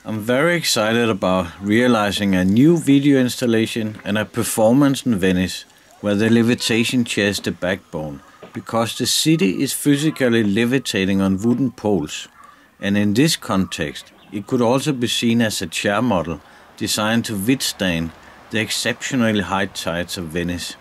I'm very excited about realizing a new video installation and a performance in Venice where the levitation shares the backbone, because the city is physically levitating on wooden poles, and in this context it could also be seen as a chair model designed to withstand the exceptionally high tides of Venice.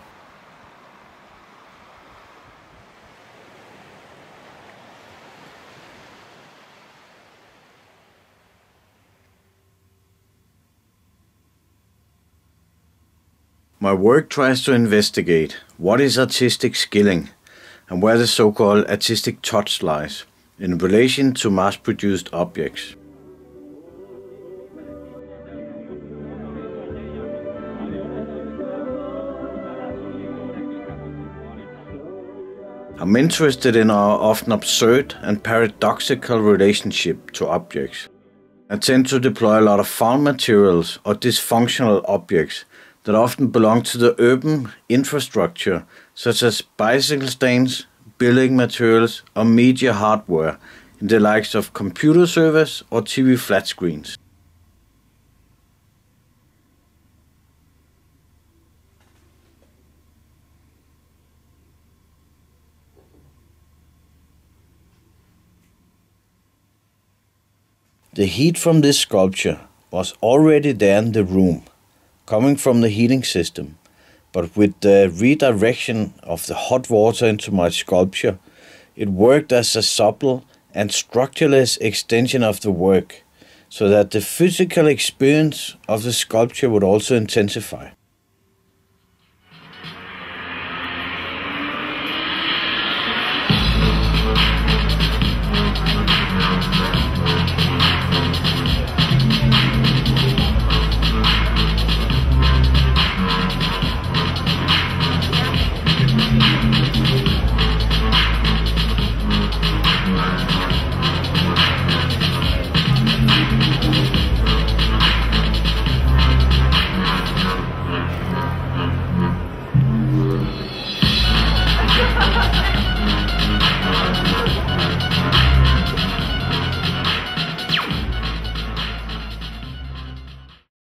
My work tries to investigate what is artistic skilling and where the so-called artistic touch lies in relation to mass-produced objects. I'm interested in our often absurd and paradoxical relationship to objects. I tend to deploy a lot of found materials or dysfunctional objects that often belong to the urban infrastructure, such as bicycle stands, building materials, or media hardware in the likes of computer servers or TV flat screens. The heat from this sculpture was already there in the room, coming from the heating system, but with the redirection of the hot water into my sculpture, it worked as a supple and structureless extension of the work, so that the physical experience of the sculpture would also intensify.